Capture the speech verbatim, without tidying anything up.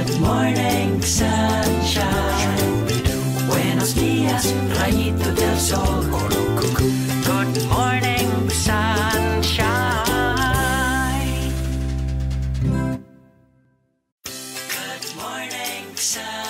Good morning, sunshine. Buenos días, rayito del sol. Good morning, sunshine. Good morning, sunshine.